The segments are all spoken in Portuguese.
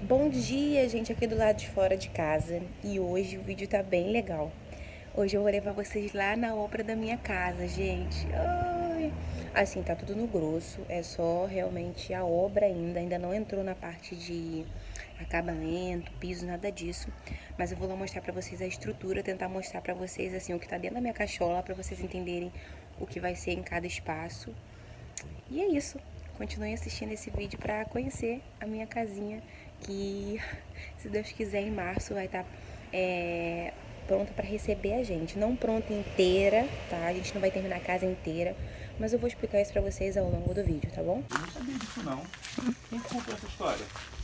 Bom dia, gente, aqui do lado de fora de casa. E hoje o vídeo tá bem legal. Hoje eu vou levar vocês lá na obra da minha casa, gente. Ai. Assim, tá tudo no grosso, é só realmente a obra ainda não entrou na parte de acabamento, piso, nada disso. Mas eu vou lá mostrar pra vocês a estrutura, tentar mostrar pra vocês, assim, o que tá dentro da minha cachola, pra vocês entenderem o que vai ser em cada espaço. E é isso. Continuem assistindo esse vídeo para conhecer a minha casinha, que, se Deus quiser, em março vai estar pronta para receber a gente. Não pronta inteira, tá? A gente não vai terminar a casa inteira, mas eu vou explicar isso para vocês ao longo do vídeo, tá bom? Eu não sabia disso não. Quem contou essa história?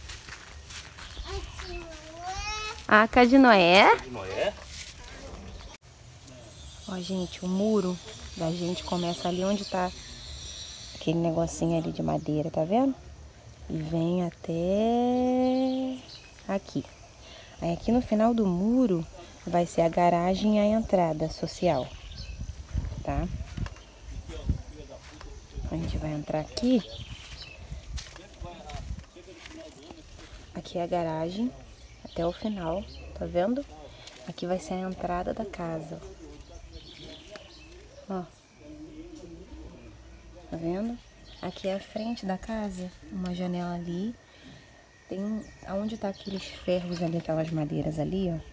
A Arca de Noé. De Noé? Ó, gente, o muro da gente começa ali onde tá aquele negocinho ali de madeira, tá vendo? E vem até aqui. Aí aqui no final do muro vai ser a garagem e a entrada social, tá? A gente vai entrar aqui. Aqui é a garagem até o final, tá vendo? Aqui vai ser a entrada da casa. Ó. Tá vendo? Aqui é a frente da casa, uma janela ali. Tem aonde tá aqueles ferros ali, aquelas madeiras ali, ó.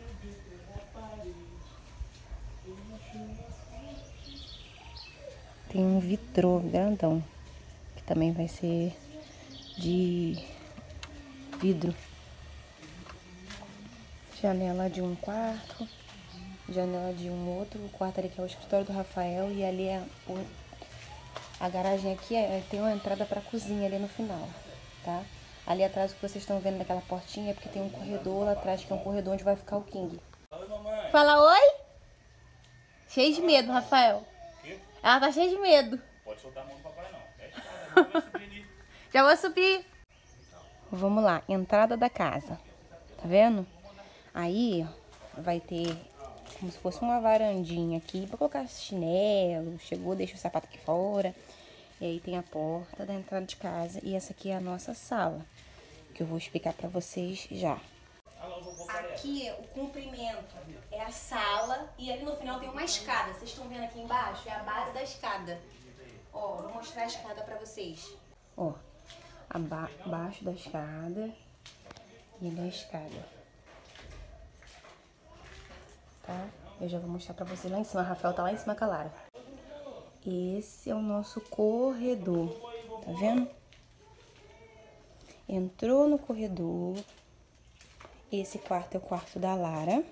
Tem um vitrô grandão, que também vai ser de vidro. Janela de um quarto, janela de um outro. O quarto ali que é o escritório do Rafael, e ali é a garagem aqui tem uma entrada para a cozinha ali no final, tá? Ali atrás, o que vocês estão vendo daquela portinha é porque tem um corredor lá atrás, que é um corredor onde vai ficar o King. Oi, mamãe. Fala oi! Cheio de medo, Rafael. Quê? Ela tá cheia de medo. Pode soltar a mão do papai não. É escada, vai subir ali. Já vou subir. Vamos lá, entrada da casa. Tá vendo? Aí, ó, vai ter como se fosse uma varandinha aqui pra colocar chinelo. Chegou, deixa o sapato aqui fora. E aí tem a porta da entrada de casa. E essa aqui é a nossa sala, que eu vou explicar pra vocês já. Aqui, o comprimento é a sala. E ali no final tem uma escada. Vocês estão vendo aqui embaixo? É a base da escada. Ó, vou mostrar a escada pra vocês. Ó, abaixo da escada. E ali a escada. Tá? Eu já vou mostrar pra vocês lá em cima. A Rafael tá lá em cima com a Lara. Esse é o nosso corredor. Tá vendo? Entrou no corredor. Esse quarto é o quarto da Lara.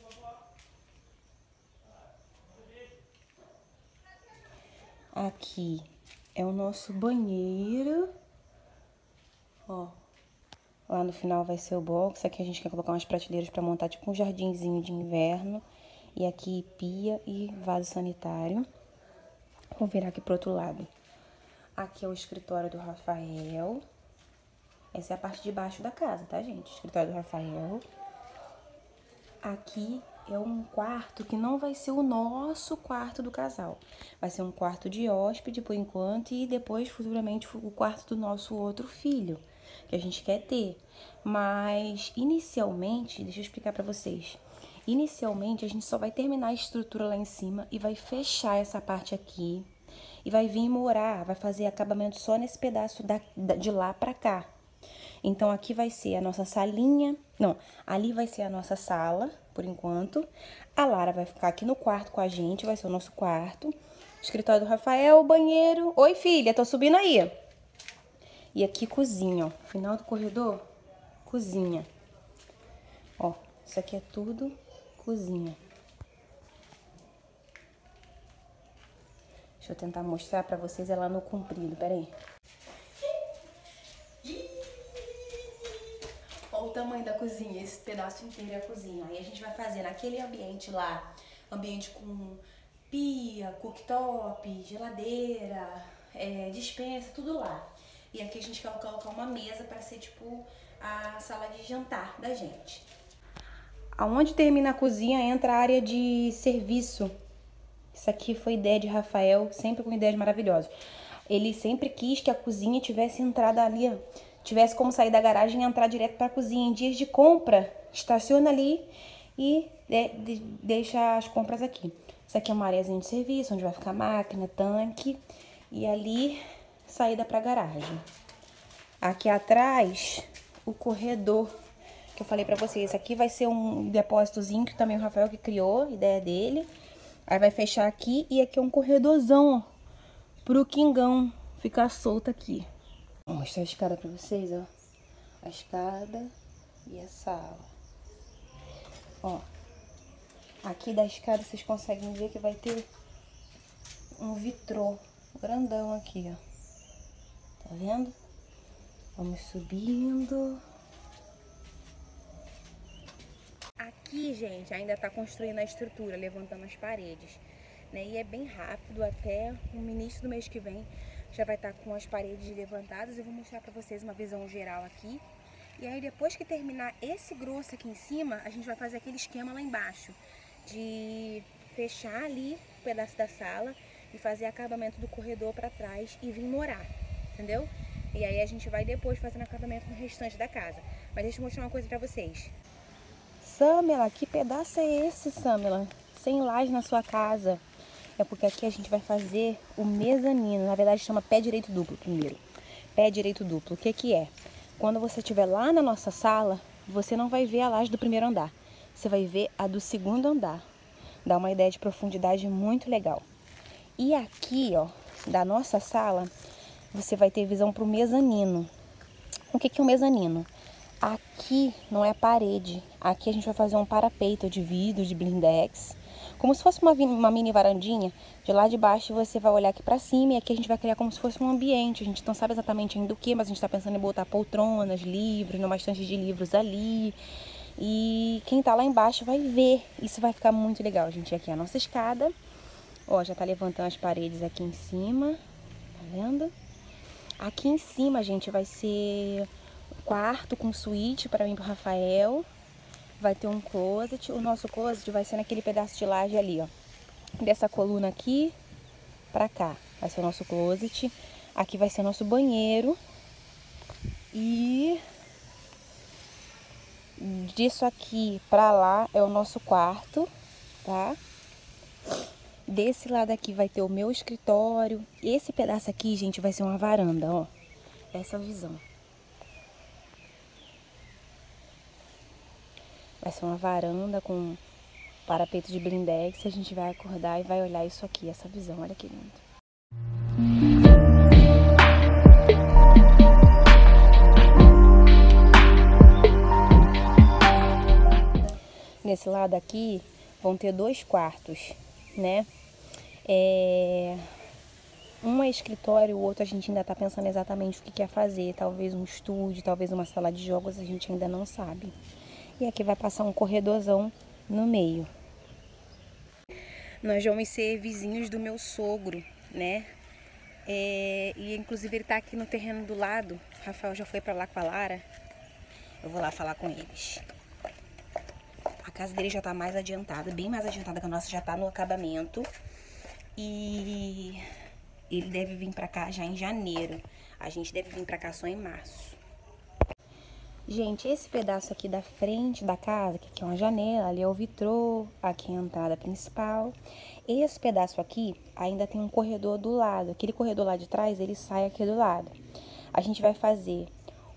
Aqui é o nosso banheiro. Ó. Lá no final vai ser o box. Aqui a gente quer colocar umas prateleiras pra montar tipo um jardinzinho de inverno. E aqui pia e vaso sanitário. Vou virar aqui pro outro lado. Aqui é o escritório do Rafael. Essa é a parte de baixo da casa, tá, gente? Escritório do Rafael. Aqui é um quarto que não vai ser o nosso quarto do casal. Vai ser um quarto de hóspede por enquanto e depois, futuramente, o quarto do nosso outro filho, que a gente quer ter. Mas, inicialmente, deixa eu explicar pra vocês. Inicialmente, a gente só vai terminar a estrutura lá em cima e vai fechar essa parte aqui. E vai vir morar, vai fazer acabamento só nesse pedaço de lá pra cá. Então, aqui vai ser a nossa salinha. Não, ali vai ser a nossa sala, por enquanto. A Lara vai ficar aqui no quarto com a gente, vai ser o nosso quarto. Escritório do Rafael, banheiro. Oi, filha, tô subindo aí. E aqui, cozinha, ó. Final do corredor, cozinha. Ó, isso aqui é tudo cozinha. Deixa eu tentar mostrar pra vocês ela no comprido, peraí. Olha o tamanho da cozinha, esse pedaço inteiro é a cozinha. Aí a gente vai fazer naquele ambiente lá, ambiente com pia, cooktop, geladeira, despensa, tudo lá. E aqui a gente quer colocar uma mesa pra ser tipo a sala de jantar da gente. Aonde termina a cozinha entra a área de serviço. Isso aqui foi ideia de Rafael, sempre com ideias maravilhosas. Ele sempre quis que a cozinha tivesse entrada ali, tivesse como sair da garagem e entrar direto para a cozinha. Em dias de compra, estaciona ali e deixa as compras aqui. Isso aqui é uma areazinha de serviço, onde vai ficar máquina, tanque. E ali, saída para a garagem. Aqui atrás, o corredor que eu falei pra vocês. Esse aqui vai ser um depósitozinho que também o Rafael que criou, ideia dele. Aí vai fechar aqui e aqui é um corredorzão, ó, pro Kingão ficar solto aqui. Vou mostrar a escada pra vocês, ó. A escada e a sala. Ó. Aqui da escada vocês conseguem ver que vai ter um vitrô grandão aqui, ó. Tá vendo? Vamos subindo. Aqui, gente, ainda tá construindo a estrutura, levantando as paredes, né? E é bem rápido, até no início do mês que vem já vai estar com as paredes levantadas. Eu vou mostrar pra vocês uma visão geral aqui. E aí depois que terminar esse grosso aqui em cima, a gente vai fazer aquele esquema lá embaixo de fechar ali um pedaço da sala e fazer acabamento do corredor pra trás e vir morar, entendeu? E aí a gente vai depois fazendo acabamento no restante da casa. Mas deixa eu mostrar uma coisa pra vocês. Samela, que pedaço é esse, Samela? Sem laje na sua casa. É porque aqui a gente vai fazer o mezanino. Na verdade chama pé direito duplo primeiro. Pé direito duplo. O que que é? Quando você estiver lá na nossa sala, você não vai ver a laje do primeiro andar. Você vai ver a do segundo andar. Dá uma ideia de profundidade muito legal. E aqui, ó, da nossa sala, você vai ter visão para o mezanino. O que que é o mezanino? Aqui não é parede. Aqui a gente vai fazer um parapeito de vidro, de blindex. Como se fosse uma mini varandinha. De lá de baixo você vai olhar aqui pra cima e aqui a gente vai criar como se fosse um ambiente. A gente não sabe exatamente ainda o que, mas a gente tá pensando em botar poltronas, livros, uma estante de livros ali. E quem tá lá embaixo vai ver. Isso vai ficar muito legal, gente. Aqui é a nossa escada. Ó, já tá levantando as paredes aqui em cima. Tá vendo? Aqui em cima, gente, vai ser quarto com suíte para mim e pro Rafael. Vai ter um closet. O nosso closet vai ser naquele pedaço de laje ali, ó. Dessa coluna aqui pra cá. Vai ser o nosso closet. Aqui vai ser nosso banheiro. E disso aqui pra lá é o nosso quarto, tá? Desse lado aqui vai ter o meu escritório. Esse pedaço aqui, gente, vai ser uma varanda, ó. Essa visão. Vai ser uma varanda com parapeito de blindex. A gente vai acordar e vai olhar isso aqui, essa visão. Olha que lindo. Nesse lado aqui vão ter 2 quartos, né? Um é escritório, o outro a gente ainda tá pensando exatamente o que quer fazer. Talvez um estúdio, talvez uma sala de jogos, a gente ainda não sabe. E aqui vai passar um corredorzão no meio. Nós vamos ser vizinhos do meu sogro, né? E inclusive ele tá aqui no terreno do lado. O Rafael já foi pra lá com a Lara. Eu vou lá falar com eles. A casa dele já tá mais adiantada, bem mais adiantada que a nossa, já tá no acabamento. E ele deve vir pra cá já em janeiro. A gente deve vir pra cá só em março. Gente, esse pedaço aqui da frente da casa, que aqui é uma janela, ali é o vitrô, aqui é a entrada principal. Esse pedaço aqui ainda tem um corredor do lado. Aquele corredor lá de trás, ele sai aqui do lado. A gente vai fazer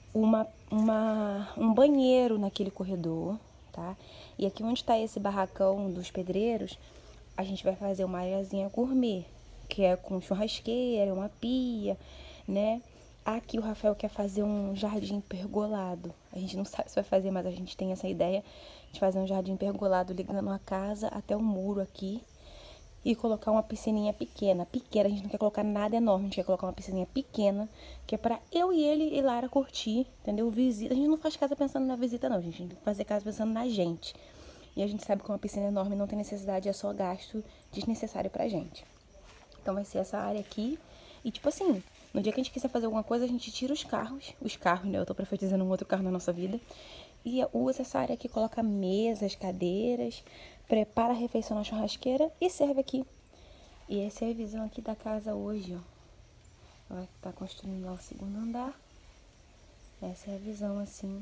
um banheiro naquele corredor, tá? E aqui onde tá esse barracão dos pedreiros, a gente vai fazer uma areazinha gourmet, que é com churrasqueira, uma pia, né? Aqui o Rafael quer fazer um jardim pergolado. A gente não sabe se vai fazer, mas a gente tem essa ideia de fazer um jardim pergolado ligando a casa até o muro aqui. E colocar uma piscininha pequena. Pequena, a gente não quer colocar nada enorme, a gente quer colocar uma piscininha pequena, que é pra eu e ele e Lara curtir, entendeu? Visita. A gente não faz casa pensando na visita, não, gente. A gente tem que fazer casa pensando na gente. E a gente sabe que uma piscina enorme não tem necessidade, é só gasto desnecessário pra gente. Então vai ser essa área aqui. E tipo assim, no dia que a gente quiser fazer alguma coisa, a gente tira os carros, né? Eu tô profetizando um outro carro na nossa vida. E usa essa área aqui, coloca mesas, cadeiras, prepara a refeição na churrasqueira e serve aqui. E essa é a visão aqui da casa hoje, ó. Vai estar construindo lá o segundo andar. Essa é a visão, assim,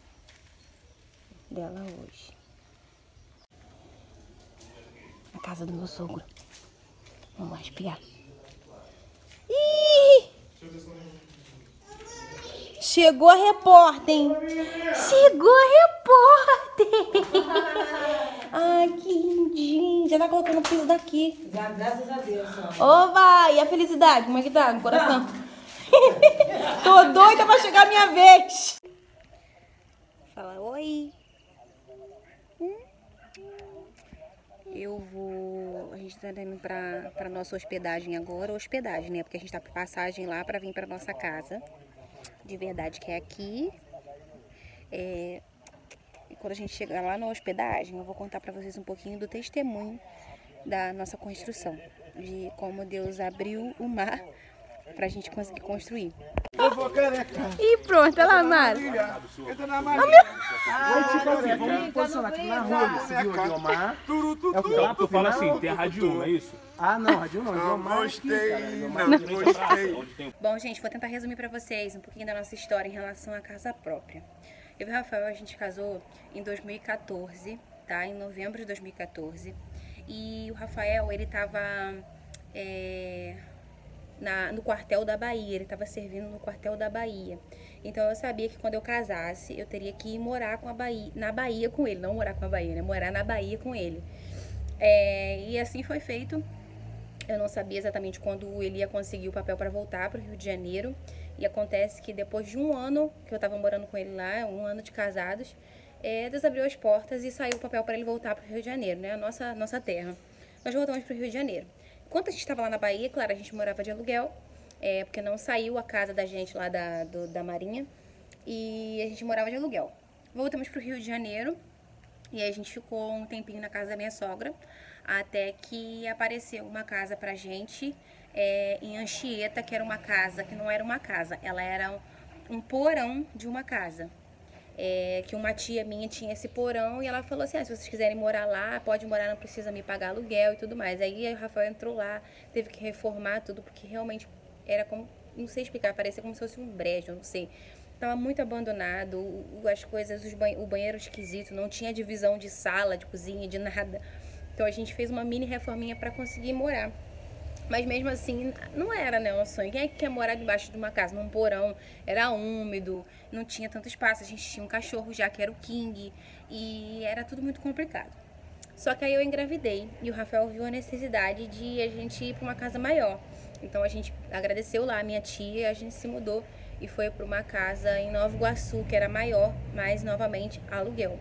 dela hoje. A casa do meu sogro. Vamos lá espiar. Ih! Chegou a repórter, hein? Chegou a repórter! Ai, que lindinho. Já tá colocando o piso daqui. Já, graças a Deus. Oba! E a felicidade? Como é que tá no coração? Tô doida pra chegar a minha vez. Fala oi. A gente tá indo pra nossa hospedagem agora. Hospedagem, né? Porque a gente tá por passagem lá pra vir pra nossa casa. De verdade, que é aqui. E quando a gente chegar lá na hospedagem, eu vou contar pra vocês um pouquinho do testemunho da nossa construção. De como Deus abriu o mar pra gente conseguir construir. E pronto, olha lá, Mara. Entra na Maria. Vamos posicionar aqui na rua. Você viu ali o mar? É o que dá Tu fala assim, tem a Rádio 1, é isso? Ah, não, Rádio não. Não gostei. Bom, gente, vou tentar resumir pra vocês um pouquinho da nossa história em relação à casa própria. Eu e o Rafael, a gente casou em 2014, tá? Em novembro de 2014. E o Rafael, ele tava no quartel da Bahia. Ele tava servindo no quartel da Bahia. Então eu sabia que quando eu casasse, eu teria que ir morar na Bahia com ele. Não morar com a Bahia, né? Morar na Bahia com ele. E assim foi feito. Eu não sabia exatamente quando ele ia conseguir o papel para voltar para o Rio de Janeiro. E acontece que depois de um ano que eu estava morando com ele lá, um ano de casados, Deus abriu as portas e saiu o papel para ele voltar para o Rio de Janeiro, né? A nossa terra. Nós voltamos para o Rio de Janeiro. Enquanto a gente estava lá na Bahia, claro, a gente morava de aluguel, porque não saiu a casa da gente lá da Marinha, e a gente morava de aluguel. Voltamos para o Rio de Janeiro, e aí a gente ficou um tempinho na casa da minha sogra, até que apareceu uma casa pra gente em Anchieta, que era uma casa, que não era uma casa, ela era um porão de uma casa. Que uma tia minha tinha esse porão e ela falou assim, se vocês quiserem morar lá, pode morar, não precisa me pagar aluguel e tudo mais. Aí o Rafael entrou lá, teve que reformar tudo, porque realmente era como, não sei explicar, parecia como se fosse um brejo, não sei. Tava muito abandonado, as coisas, o banheiro esquisito, não tinha divisão de sala, de cozinha, de nada. Então a gente fez uma mini reforminha para conseguir morar. Mas mesmo assim, não era, né, um sonho. Quem é que quer morar debaixo de uma casa, num porão? Era úmido, não tinha tanto espaço. A gente tinha um cachorro já, que era o King, e era tudo muito complicado. Só que aí eu engravidei e o Rafael viu a necessidade de a gente ir para uma casa maior. Então a gente agradeceu lá a minha tia, a gente se mudou e foi para uma casa em Nova Iguaçu, que era maior, mas novamente aluguel.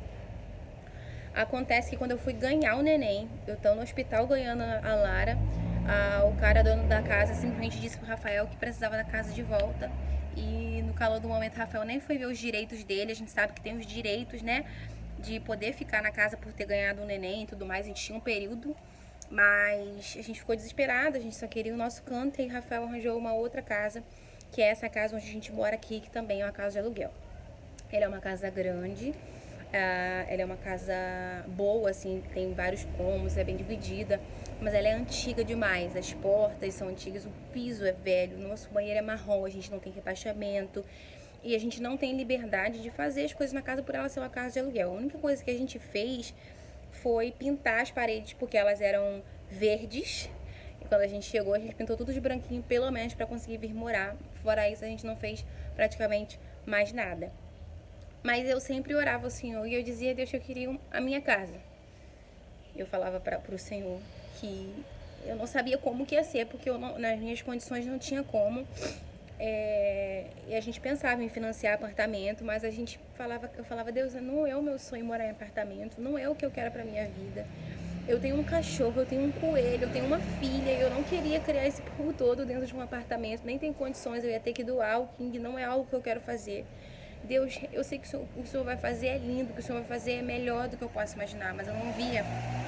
Acontece que quando eu fui ganhar o neném, eu tô no hospital ganhando a Lara, o cara dono da casa simplesmente disse pro Rafael que precisava da casa de volta. E no calor do momento, o Rafael nem foi ver os direitos dele. A gente sabe que tem os direitos, né, de poder ficar na casa por ter ganhado um neném e tudo mais. A gente tinha um período, mas a gente ficou desesperada, a gente só queria o nosso canto. E o Rafael arranjou uma outra casa, que é essa casa onde a gente mora aqui, que também é uma casa de aluguel. Ela é uma casa grande. Ela é uma casa boa, assim, tem vários cômodos, é bem dividida, mas ela é antiga demais. As portas são antigas, o piso é velho, o nosso banheiro é marrom, a gente não tem rebaixamento e a gente não tem liberdade de fazer as coisas na casa por ela ser uma casa de aluguel. A única coisa que a gente fez foi pintar as paredes, porque elas eram verdes. E quando a gente chegou, a gente pintou tudo de branquinho, pelo menos para conseguir vir morar. Fora isso, a gente não fez praticamente mais nada. Mas eu sempre orava ao Senhor e eu dizia, Deus, que eu queria a minha casa. Eu falava para o Senhor que eu não sabia como que ia ser, porque nas minhas condições não tinha como. E a gente pensava em financiar apartamento, mas eu falava, Deus, não é o meu sonho morar em apartamento, não é o que eu quero para minha vida. Eu tenho um cachorro, eu tenho um coelho, eu tenho uma filha, e eu não queria criar esse povo todo dentro de um apartamento, nem tem condições, eu ia ter que doar o King, não é algo que eu quero fazer. Deus, eu sei que o Senhor vai fazer é lindo, que o Senhor vai fazer é melhor do que eu posso imaginar, mas eu não via.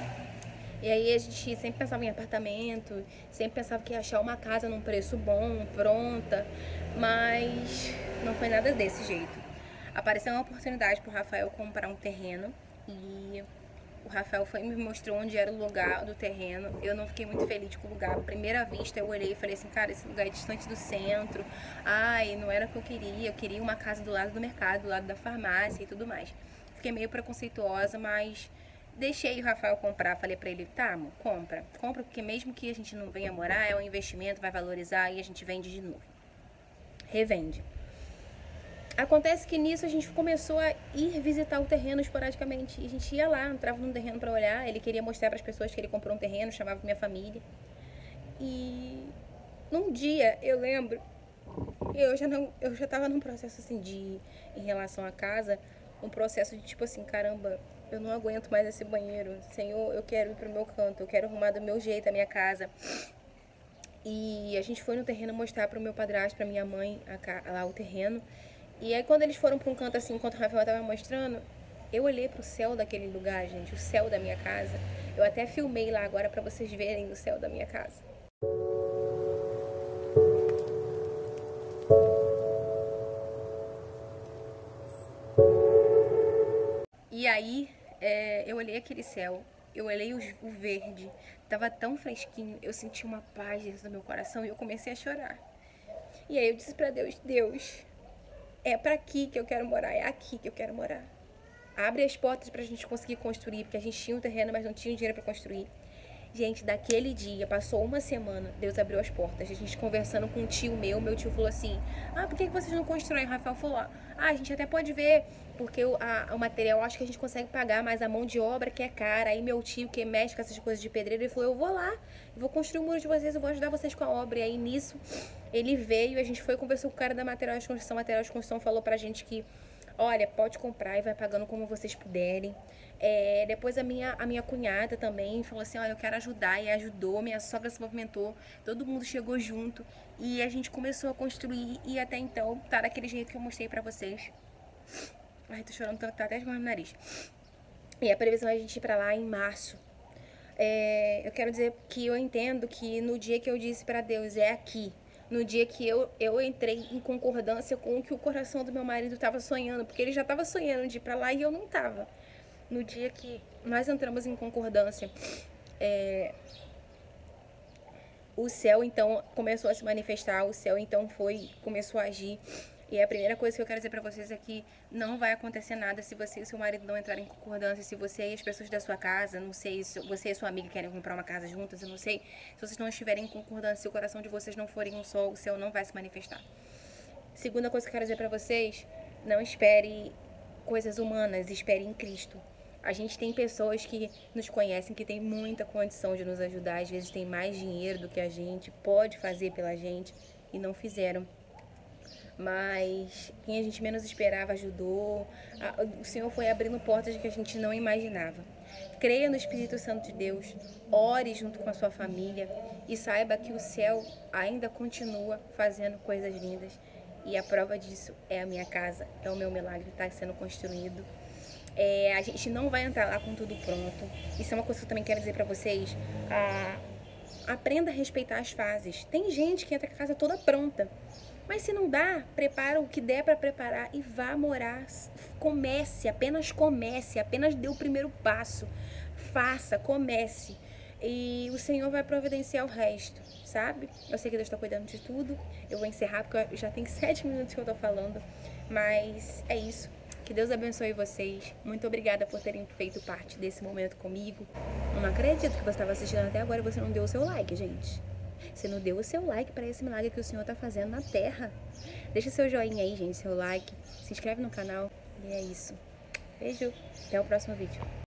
E aí a gente sempre pensava em apartamento, sempre pensava que ia achar uma casa num preço bom, pronta, mas não foi nada desse jeito. Apareceu uma oportunidade para o Rafael comprar um terreno e o Rafael foi e me mostrou onde era o lugar do terreno. Eu não fiquei muito feliz com o lugar. À primeira vista eu olhei e falei assim, cara, esse lugar é distante do centro. Ai, não era o que eu queria uma casa do lado do mercado, do lado da farmácia e tudo mais. Fiquei meio preconceituosa, mas deixei o Rafael comprar. Falei pra ele, tá, amor, compra porque mesmo que a gente não venha morar, é um investimento, vai valorizar e a gente vende de novo. Revende. Acontece que nisso a gente começou a ir visitar o terreno esporadicamente. E a gente ia lá, entrava no terreno pra olhar. Ele queria mostrar pras pessoas que ele comprou um terreno, chamava minha família. E num dia, eu lembro, eu já tava num processo assim em relação à casa, um processo de tipo assim, caramba, eu não aguento mais esse banheiro. Senhor, eu quero ir pro meu canto, eu quero arrumar do meu jeito a minha casa. E a gente foi no terreno mostrar pro meu padrasto, pra minha mãe, lá o terreno. E aí quando eles foram para um canto assim, enquanto o Rafael estava mostrando, eu olhei para o céu daquele lugar, gente, o céu da minha casa. Eu até filmei lá agora para vocês verem o céu da minha casa. E aí, eu olhei aquele céu, eu olhei o verde, tava tão fresquinho, eu senti uma paz dentro do meu coração e eu comecei a chorar. E aí eu disse para Deus, Deus, é pra aqui que eu quero morar, é aqui que eu quero morar. Abre as portas pra gente conseguir construir, porque a gente tinha um terreno, mas não tinha dinheiro pra construir. Gente, daquele dia, passou uma semana, Deus abriu as portas. A gente conversando com um tio meu tio falou assim, por que vocês não constroem? O Rafael falou, a gente até pode ver, porque o material, acho que a gente consegue pagar, mas a mão de obra que é cara. Aí meu tio, que mexe com essas coisas de pedreiro, ele falou, eu vou lá, eu vou construir o muro de vocês, eu vou ajudar vocês com a obra. E aí nisso, ele veio, a gente foi, conversou com o cara da material de construção falou pra gente que, olha, pode comprar e vai pagando como vocês puderem. Depois a minha cunhada também falou assim, olha, eu quero ajudar, e ajudou, minha sogra se movimentou, todo mundo chegou junto e a gente começou a construir e até então tá daquele jeito que eu mostrei pra vocês. Ai, tô chorando, tá até escorrendo no nariz. E a previsão é a gente ir pra lá em março. Eu quero dizer que eu entendo que no dia que eu disse pra Deus, é aqui, no dia que eu entrei em concordância com o que o coração do meu marido estava sonhando, porque ele já estava sonhando de ir pra lá e eu não estava. No dia que nós entramos em concordância, o céu então começou a se manifestar, o céu então começou a agir. E a primeira coisa que eu quero dizer pra vocês é que não vai acontecer nada se você e seu marido não entrarem em concordância, se você e as pessoas da sua casa, não sei, se você e sua amiga querem comprar uma casa juntas, eu não sei, se vocês não estiverem em concordância, se o coração de vocês não forem um só, o céu não vai se manifestar. Segunda coisa que eu quero dizer pra vocês, não espere coisas humanas, espere em Cristo. A gente tem pessoas que nos conhecem, que tem muita condição de nos ajudar, às vezes tem mais dinheiro do que a gente, pode fazer pela gente e não fizeram. Mas quem a gente menos esperava ajudou. O Senhor foi abrindo portas que a gente não imaginava. Creia no Espírito Santo de Deus, ore junto com a sua família e saiba que o céu ainda continua fazendo coisas lindas. E a prova disso é a minha casa, é o meu milagre que está sendo construído. A gente não vai entrar lá com tudo pronto. Isso é uma coisa que eu também quero dizer para vocês. Aprenda a respeitar as fases. Tem gente que entra com a casa toda pronta. Mas se não dá, prepara o que der para preparar e vá morar. Apenas dê o primeiro passo. Faça, comece. E o Senhor vai providenciar o resto, sabe? Eu sei que Deus está cuidando de tudo. Eu vou encerrar porque já tem 7 minutos que eu tô falando. Mas é isso. Que Deus abençoe vocês. Muito obrigada por terem feito parte desse momento comigo. Eu não acredito que você estava assistindo até agora e você não deu o seu like, gente. Você não deu o seu like para esse milagre que o Senhor está fazendo na terra. Deixa seu joinha aí, gente, seu like. Se inscreve no canal. E é isso. Beijo. Até o próximo vídeo.